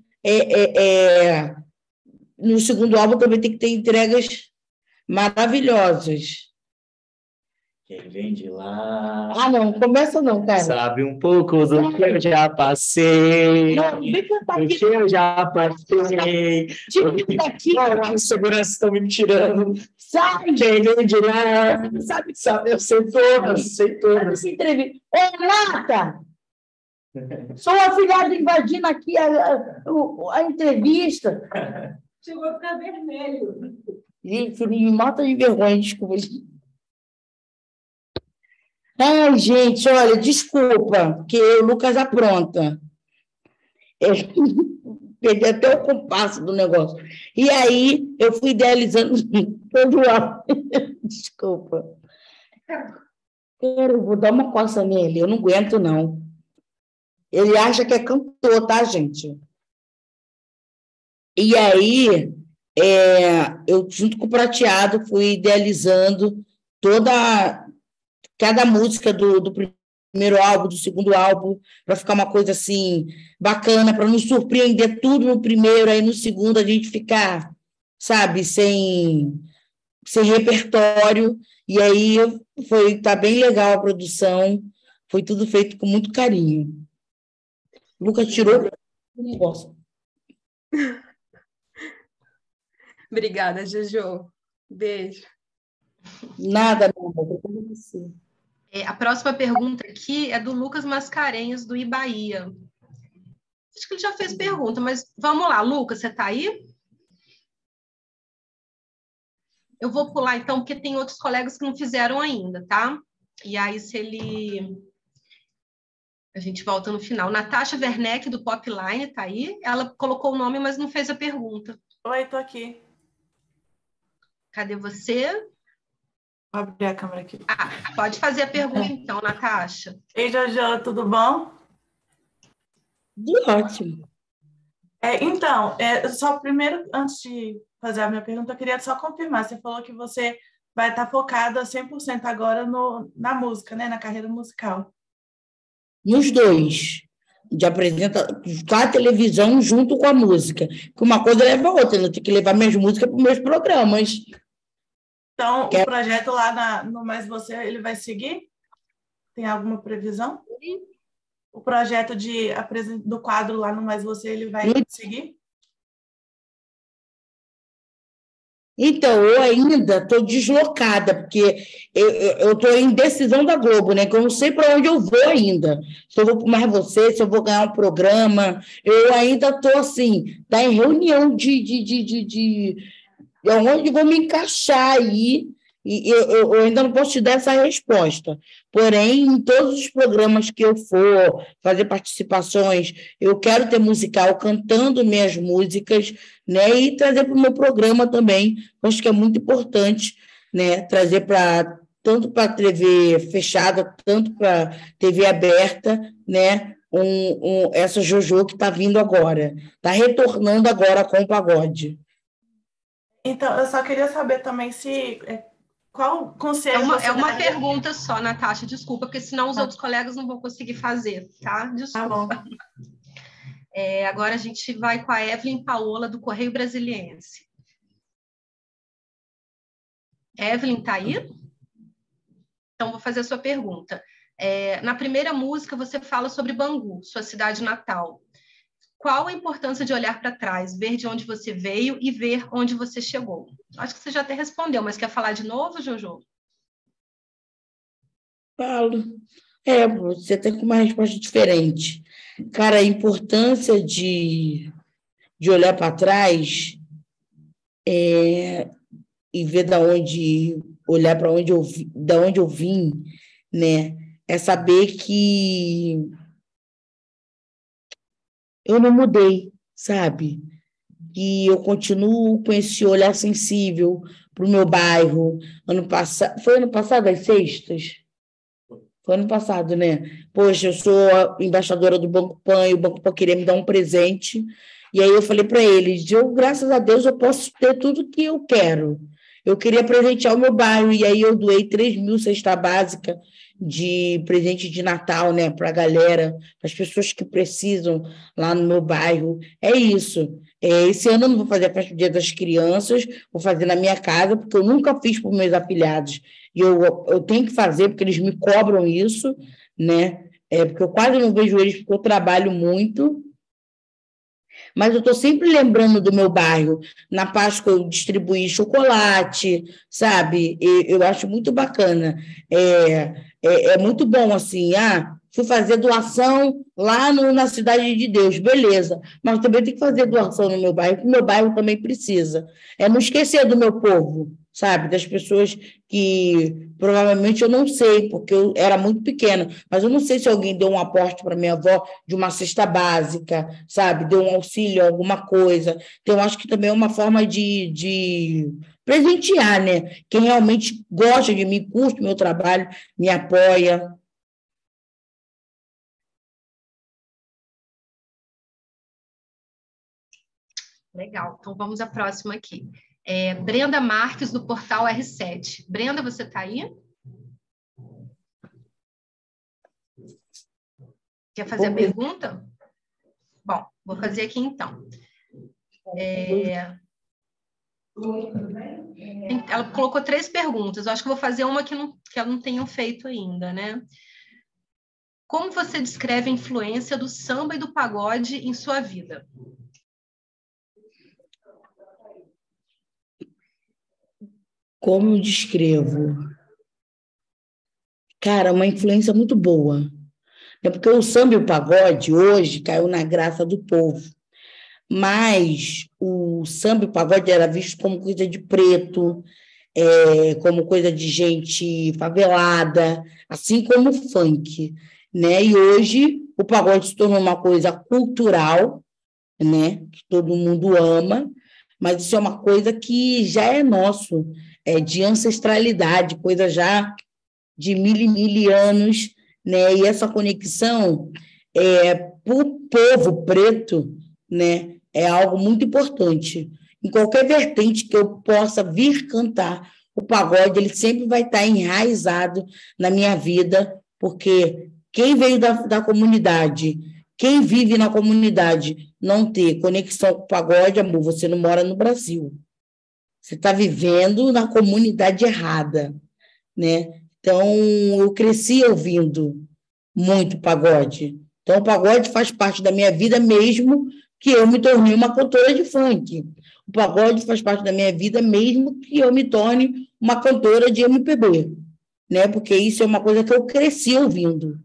Speaker 3: no segundo álbum também tem que ter entregas maravilhosas.
Speaker 15: Quem vem de lá...
Speaker 3: não começa não, cara.
Speaker 15: Sabe um pouco do que eu já passei.
Speaker 3: Não, vem cantar aqui.
Speaker 15: Do que eu já passei.
Speaker 3: Daqui.
Speaker 15: Os seguranças estão me tirando.
Speaker 3: Sabe?
Speaker 15: Quem vem de lá... Sabe, eu sei todas, sei todas.
Speaker 3: Ô, Nata! Sou afilhado invadindo aqui a entrevista.
Speaker 13: Chegou a ficar vermelho.
Speaker 3: Gente, me mata de vergonha, desculpa. Ai, gente, olha, desculpa, porque o Lucas apronta. Perdi até o compasso do negócio. E aí, eu fui idealizando todo o álbum. Desculpa. Eu vou dar uma coça nele, eu não aguento, não. Ele acha que é cantor, tá, gente? E aí, eu, junto com o Prateado, fui idealizando cada música do primeiro álbum, do segundo álbum, para ficar uma coisa assim bacana, para não surpreender tudo no primeiro, aí no segundo a gente ficar, sabe, sem repertório. E aí tá bem legal a produção, foi tudo feito com muito carinho. O Lucas tirou o negócio.
Speaker 14: Obrigada, Jojo. Beijo.
Speaker 3: Nada, meu amor, para você.
Speaker 1: A próxima pergunta aqui é do Lucas Mascarenhas, do Ibaía. Acho que ele já fez pergunta, mas vamos lá, Lucas, você está aí? Eu vou pular, então, porque tem outros colegas que não fizeram ainda, tá? E aí, a gente volta no final. Natasha Werneck, do Popline, está aí? Ela colocou o nome, mas não fez a pergunta.
Speaker 16: Oi, estou aqui.
Speaker 1: Cadê você?
Speaker 16: Vou abrir a câmera aqui.
Speaker 1: Pode fazer a pergunta, então, Natasha.
Speaker 16: Ei, Jojo, tudo bom?
Speaker 3: Ótimo.
Speaker 16: Então, só primeiro, antes de fazer a minha pergunta, eu queria só confirmar. Você falou que você vai estar focada 100% agora na música, né? Na carreira musical.
Speaker 3: Nos dois. De apresentar com a televisão junto com a música. Que uma coisa leva a outra. Eu tenho que levar minhas músicas para os meus programas.
Speaker 16: Então, o projeto lá no Mais Você, ele vai seguir? Tem alguma previsão? O projeto do quadro lá no Mais Você, ele vai seguir?
Speaker 3: Então, eu ainda estou deslocada, porque eu estou em decisão da Globo, né? Que eu não sei para onde eu vou ainda. Se eu vou para o Mais Você, se eu vou ganhar um programa. Eu ainda estou assim, tá em reunião de onde vou me encaixar aí, e eu ainda não posso te dar essa resposta. Porém, em todos os programas que eu for fazer participações, eu quero ter musical cantando minhas músicas, né, e trazer para o meu programa também. Acho que é muito importante, né, trazer tanto para a TV fechada, tanto para a TV aberta, né, essa Jojo que está vindo agora, está retornando agora com o pagode.
Speaker 16: Então, eu só queria saber também se qual conselho
Speaker 1: É uma
Speaker 16: daria?
Speaker 1: pergunta só, Natasha, desculpa, porque senão os outros colegas não vão conseguir fazer, tá? Desculpa.
Speaker 16: Tá bom.
Speaker 1: Agora a gente vai com a Evelyn Paola, do Correio Brasiliense. Evelyn, tá aí? Então, vou fazer a sua pergunta. Na primeira música, você fala sobre Bangu, sua cidade natal. Qual a importância de olhar para trás, ver de onde você veio e ver onde você chegou? Acho que você já até respondeu, mas quer falar de novo, Jojo?
Speaker 3: Falo. Você tem uma resposta diferente. Cara, a importância de olhar para trás e ver olhar para onde da onde eu vim, né? É saber que eu não mudei, sabe? Que eu continuo com esse olhar sensível para o meu bairro. Foi ano passado, às sextas? Foi ano passado, né? Poxa, eu sou embaixadora do Banco Pan, e o Banco Pan queria me dar um presente. E aí eu falei para eles, graças a Deus, eu posso ter tudo que eu quero. Eu queria presentear o meu bairro, e aí eu doei 3.000 cesta básica de presente de Natal, né, para a galera, para as pessoas que precisam lá no meu bairro. É isso. Esse ano eu não vou fazer a festa do Dia das Crianças, vou fazer na minha casa, porque eu nunca fiz para os meus afilhados. E eu tenho que fazer, porque eles me cobram isso, né? Porque eu quase não vejo eles, porque eu trabalho muito. Mas eu estou sempre lembrando do meu bairro. Na Páscoa eu distribuí chocolate, sabe? Eu acho muito bacana. É muito bom, assim, fui fazer doação lá na Cidade de Deus, beleza. Mas também tem que fazer doação no meu bairro, porque o meu bairro também precisa. Não esquecer do meu povo, sabe? Das pessoas que provavelmente eu não sei, porque eu era muito pequena, mas eu não sei se alguém deu um aporte para minha avó de uma cesta básica, sabe? Deu um auxílio, alguma coisa. Então, eu acho que também é uma forma de presentear, né? Quem realmente gosta de mim, curte o meu trabalho, me apoia.
Speaker 1: Legal. Então, vamos à próxima aqui. Brenda Marques, do portal R7. Brenda, você está aí? Quer fazer a pergunta? Bom, vou fazer aqui então. Ela colocou 3 perguntas. Eu acho que vou fazer uma que ela não tenham feito ainda, né? Como você descreve a influência do samba e do pagode em sua vida?
Speaker 3: Como eu descrevo? Cara, uma influência muito boa. Porque o samba e o pagode hoje caiu na graça do povo. Mas o samba e o pagode era visto como coisa de preto, como coisa de gente favelada, assim como o funk, né? E hoje o pagode se tornou uma coisa cultural, né? Que todo mundo ama, mas isso é uma coisa que já é nosso, de ancestralidade, coisa já de mil anos, né? E essa conexão para o povo preto, né? É algo muito importante. Em qualquer vertente que eu possa vir cantar, o pagode ele sempre vai estar enraizado na minha vida, porque quem veio da comunidade, quem vive na comunidade, não ter conexão com o pagode, amor, você não mora no Brasil. Você está vivendo na comunidade errada, né? Então, eu cresci ouvindo muito pagode. Então, o pagode faz parte da minha vida mesmo que eu me tornei uma cantora de funk. O pagode faz parte da minha vida mesmo que eu me torne uma cantora de MPB, né? Porque isso é uma coisa que eu cresci ouvindo.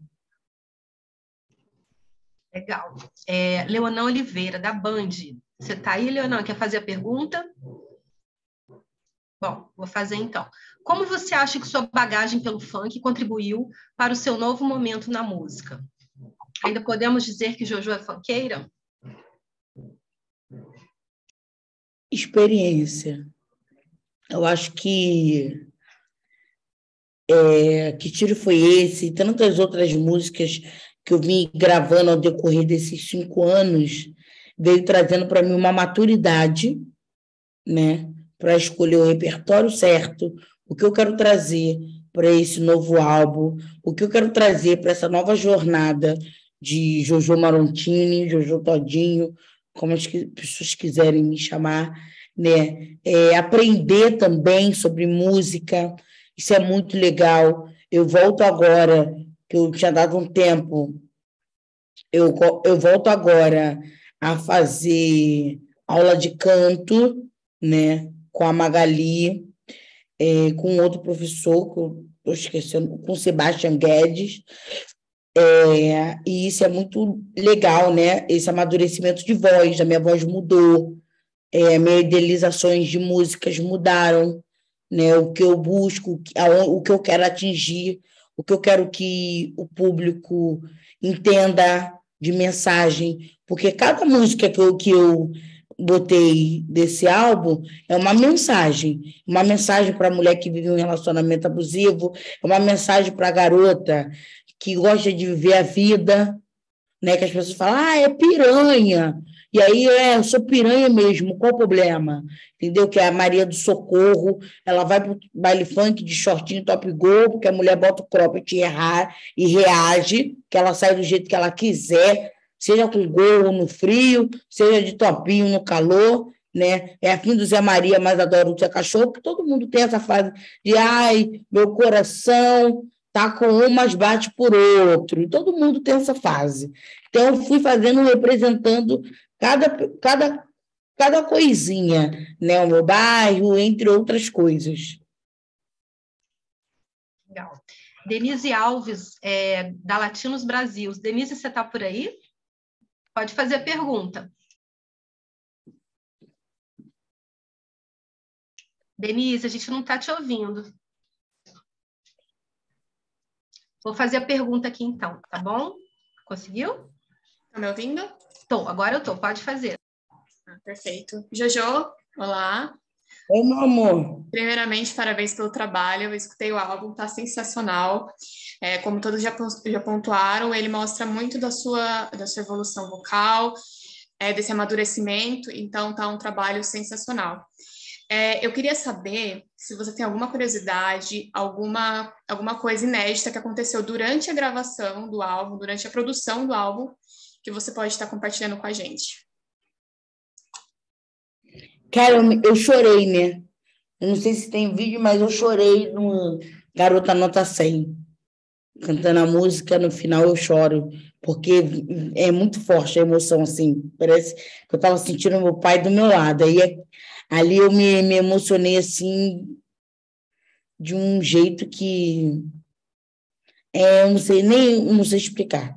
Speaker 1: Legal. Leonan Oliveira, da Band. Você está aí, Leonan? Quer fazer a pergunta? Bom, vou fazer então. Como você acha que sua bagagem pelo funk contribuiu para o seu novo momento na música? Ainda podemos dizer que Jojo é funkeira?
Speaker 3: Experiência. Eu acho que Que Tiro Foi Esse? E tantas outras músicas que eu vim gravando ao decorrer desses 5 anos, veio trazendo para mim uma maturidade, né? Para escolher o repertório certo, o que eu quero trazer para esse novo álbum, o que eu quero trazer para essa nova jornada de Jojo Marontini, Jojo Todinho, como as pessoas quiserem me chamar, né? Aprender também sobre música, isso é muito legal. Eu volto agora, que eu tinha dado um tempo, eu volto agora a fazer aula de canto, né? Com a Magali, com outro professor, que eu estou esquecendo, com o Sebastian Guedes, e isso é muito legal, né? Esse amadurecimento de voz, a minha voz mudou, minhas idealizações de músicas mudaram, né? O que eu busco, o que eu quero atingir, o que eu quero que o público entenda de mensagem, porque cada música que eu botei desse álbum é uma mensagem para a mulher que vive um relacionamento abusivo, é uma mensagem para a garota que gosta de viver a vida, né? Que as pessoas falam, é piranha, e aí eu sou piranha mesmo, qual o problema? Entendeu? Que é a Maria do Socorro, ela vai para o baile funk de shortinho top gol, porque a mulher bota o cropped e reage, que ela sai do jeito que ela quiser, seja com gol ou no frio, seja de topinho no calor, né? É a fim do Zé Maria, mas adoro o Zé Cachorro, que todo mundo tem essa fase de meu coração tá com um, mas bate por outro. Todo mundo tem essa fase. Então, eu fui representando cada coisinha, né? O meu bairro, entre outras coisas.
Speaker 1: Legal. Denise Alves, da Latinos Brasil. Denise, você está por aí? Pode fazer a pergunta. Denise, a gente não está te ouvindo. Vou fazer a pergunta aqui, então, tá bom? Conseguiu?
Speaker 17: Tá me ouvindo?
Speaker 1: Tô, agora eu tô. Pode fazer.
Speaker 17: Perfeito. Jojo, olá.
Speaker 3: Oi, meu amor.
Speaker 17: Primeiramente, parabéns pelo trabalho. Eu escutei o álbum, tá sensacional. Como todos já pontuaram, ele mostra muito da sua evolução vocal, desse amadurecimento. Então, tá um trabalho sensacional. Eu queria saber se você tem alguma curiosidade, alguma coisa inédita que aconteceu durante a gravação do álbum, durante a produção do álbum, que você pode estar compartilhando com a gente.
Speaker 3: Cara, eu chorei, né? Eu não sei se tem vídeo, mas eu chorei no Garota Nota 100. Cantando a música, no final eu choro, porque é muito forte a emoção, assim. Parece que eu estava sentindo meu pai do meu lado. Aí ali eu me emocionei, assim, de um jeito que eu não sei explicar.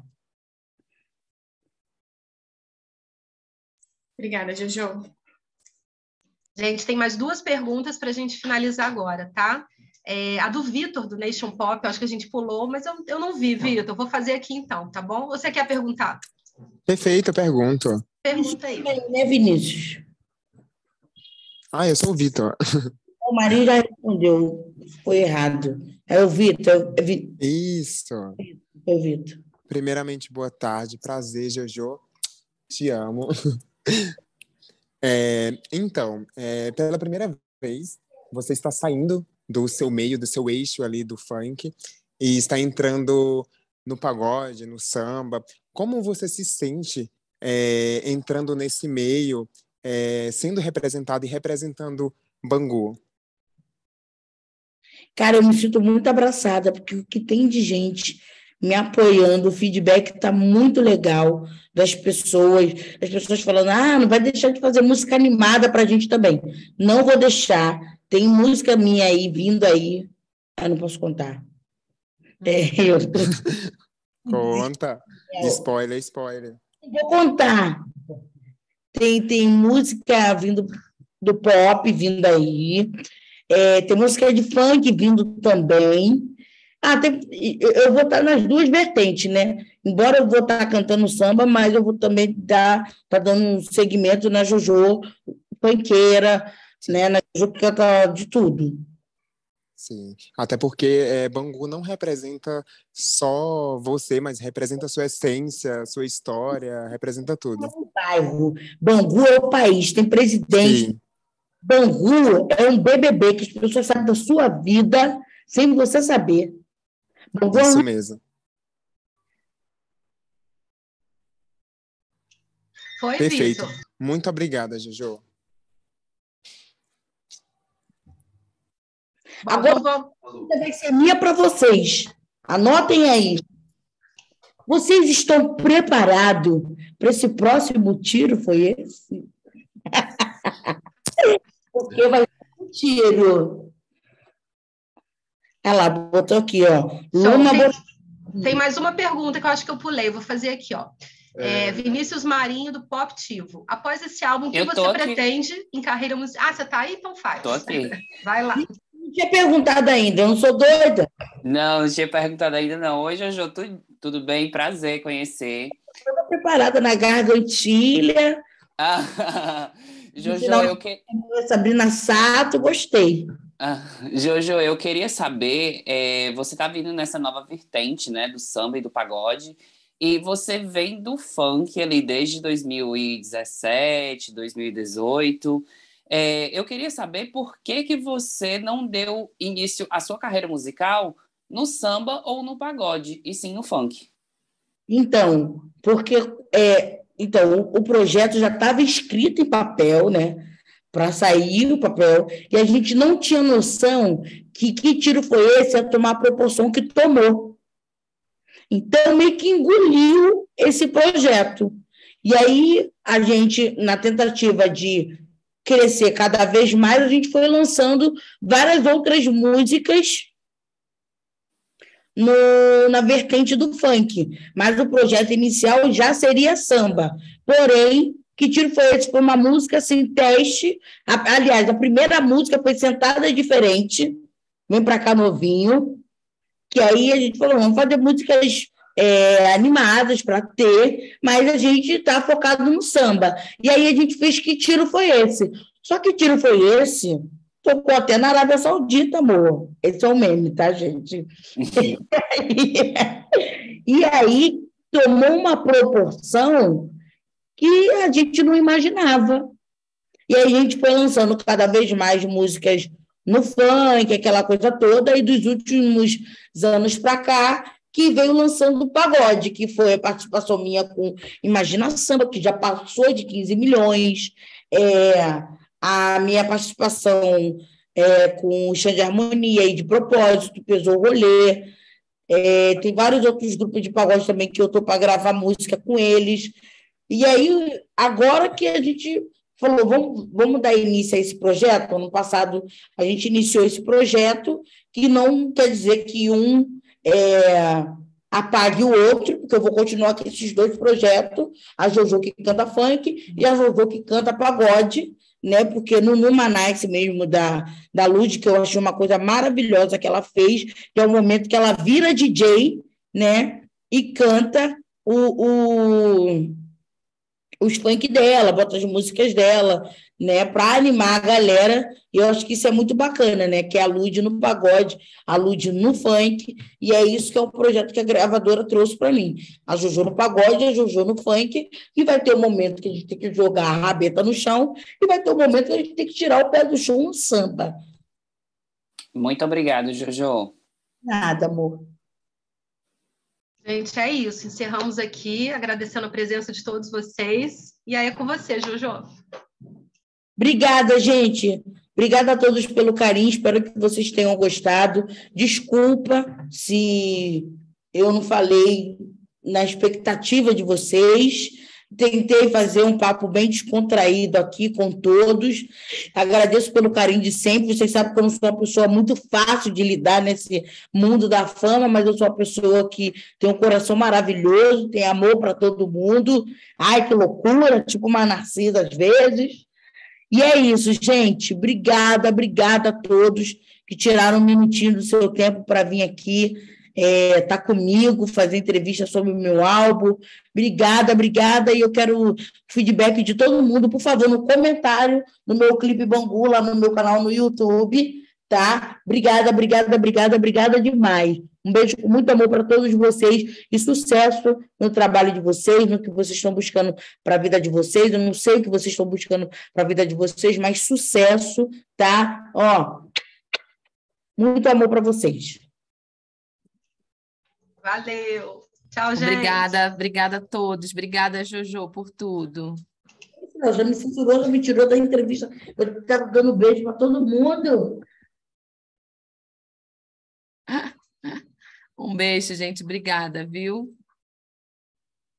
Speaker 17: Obrigada, Jojo.
Speaker 1: Gente, tem mais 2 perguntas para a gente finalizar agora, tá? A do Vitor, do Nation Pop, eu acho que a gente pulou, mas eu não vi, Vitor. Vou fazer aqui então, tá bom? Você quer perguntar?
Speaker 18: Perfeito, eu pergunto.
Speaker 1: Pergunta aí.
Speaker 3: Né, Vinícius?
Speaker 18: Eu sou o Vitor.
Speaker 3: O Marinho já respondeu, foi errado. É o Vitor.
Speaker 18: Isso.
Speaker 3: É o Vitor.
Speaker 18: Primeiramente, boa tarde. Prazer, Jojo. Te amo. Então, pela primeira vez, você está saindo do seu meio, do seu eixo ali do funk e está entrando no pagode, no samba. Como você se sente entrando nesse meio, sendo representado e representando Bangu?
Speaker 3: Cara, eu me sinto muito abraçada, porque o que tem de gente me apoiando, o feedback está muito legal das pessoas, as pessoas falando, não vai deixar de fazer música animada para a gente também. Não vou deixar, tem música minha aí, vindo aí, não posso contar.
Speaker 18: Conta, spoiler.
Speaker 3: Vou contar. Tem música vindo do pop, vindo aí, tem música de funk vindo também. Eu vou estar nas 2 vertentes, né? Embora eu vou estar cantando samba, mas eu vou também estar dando um segmento na Jojo funkeira, né? Na Jojo que canta de tudo.
Speaker 18: Sim, até porque Bangu não representa só você, mas representa a sua essência, a sua história, representa tudo.
Speaker 3: É um bairro. Bangu é o país, tem presidente,
Speaker 18: Sim.
Speaker 3: Bangu é um BBB que as pessoas sabem da sua vida sem você saber. Bangu
Speaker 18: Isso mesmo.
Speaker 1: Foi,
Speaker 18: Perfeito.
Speaker 1: Vitor.
Speaker 18: Muito obrigada, Jojo.
Speaker 3: Agora, vai ser minha para vocês. Anotem aí. Vocês estão preparados para esse próximo tiro? Foi esse? Porque vai ser um tiro. Ela botou aqui, ó.
Speaker 1: Tem mais uma pergunta que eu acho que eu pulei. Vou fazer aqui, ó. Vinícius Marinho, do Pop Tivo. Após esse álbum, o que você pretende em carreira musical? Ah, você tá aí? Então faz.
Speaker 19: Tô aqui.
Speaker 1: Vai lá.
Speaker 3: Não tinha perguntado ainda, eu não sou doida.
Speaker 19: Não tinha perguntado ainda, não. Oi, Jojo, tudo bem? Prazer conhecer.
Speaker 3: Estou preparada na gargantilha.
Speaker 19: Jojo,
Speaker 3: Sabrina Sato, gostei.
Speaker 19: Jojo, eu queria saber, você tá vindo nessa nova vertente, né, do samba e do pagode, e você vem do funk ali desde 2017, 2018. Eu queria saber por que você não deu início à sua carreira musical no samba ou no pagode, e sim no funk.
Speaker 3: Então, porque o projeto já estava escrito em papel, né? Para sair o papel, e a gente não tinha noção que tiro foi esse a tomar a proporção que tomou. Então, meio que engoliu esse projeto. E aí, a gente, na tentativa de crescer cada vez mais, a gente foi lançando várias outras músicas na vertente do funk. Mas o projeto inicial já seria samba. Porém, Que Tiro Foi Esse? Foi uma música sem teste. Aliás, a primeira música foi Sentada Diferente, Vem Pra Cá Novinho, que aí a gente falou, vamos fazer músicas animadas para ter, mas a gente está focado no samba. E aí a gente fez Que Tiro Foi Esse? Só Que Tiro Foi Esse? Tocou até na Arábia Saudita, amor. Esse é um meme, tá, gente? E aí tomou uma proporção que a gente não imaginava. E aí a gente foi lançando cada vez mais músicas no funk, aquela coisa toda, e dos últimos anos para cá, que veio lançando o pagode, que foi a participação minha com Imagina Samba, que já passou de 15 milhões, a minha participação com o Xande Harmonia, e De Propósito, Pesou o Rolê, tem vários outros grupos de pagode também que eu estou para gravar música com eles. E aí, agora que a gente falou, vamos dar início a esse projeto. Ano passado, a gente iniciou esse projeto, que não quer dizer que um apague o outro, porque eu vou continuar com esses dois projetos, a Jojo que canta funk e a Jojo que canta pagode, né? Porque no Numanice mesmo da Lud, que eu achei uma coisa maravilhosa que ela fez, que é o momento que ela vira DJ, né? E canta os funk dela, bota as músicas dela, né, para animar a galera. E eu acho que isso é muito bacana, né, que é a Lud no pagode, a Lud no funk, e é isso que é o projeto que a gravadora trouxe para mim. A Jojo no pagode, a Jojo no funk, e vai ter um momento que a gente tem que jogar a rabeta no chão, e vai ter um momento que a gente tem que tirar o pé do chão no samba.
Speaker 19: Muito obrigado, Jojo.
Speaker 3: Nada, amor.
Speaker 1: Gente, é isso. Encerramos aqui, agradecendo a presença de todos vocês. E aí é com você, Jojo.
Speaker 3: Obrigada, gente. Obrigada a todos pelo carinho. Espero que vocês tenham gostado. Desculpa se eu não falei na expectativa de vocês. Tentei fazer um papo bem descontraído aqui com todos. Agradeço pelo carinho de sempre. Vocês sabem que eu não sou uma pessoa muito fácil de lidar nesse mundo da fama, mas eu sou uma pessoa que tem um coração maravilhoso, tem amor para todo mundo. Ai, que loucura, tipo uma Narcisa às vezes. E é isso, gente. Obrigada a todos que tiraram um minutinho do seu tempo para vir aqui tá comigo, fazer entrevista sobre o meu álbum. Obrigada, e eu quero feedback de todo mundo, por favor, no comentário, no meu clipe Bangu, lá no meu canal no YouTube, tá? Obrigada demais. Um beijo com muito amor para todos vocês e sucesso no trabalho de vocês, no que vocês estão buscando para a vida de vocês. Eu não sei o que vocês estão buscando para a vida de vocês, mas sucesso, tá? Ó, muito amor para vocês.
Speaker 1: Valeu. Tchau, gente.
Speaker 20: Obrigada a todos. Obrigada, Jojo, por tudo.
Speaker 3: Não, já me censurou, já me tirou da entrevista. Eu estava dando beijo para todo mundo.
Speaker 20: Um beijo, gente. Obrigada, viu?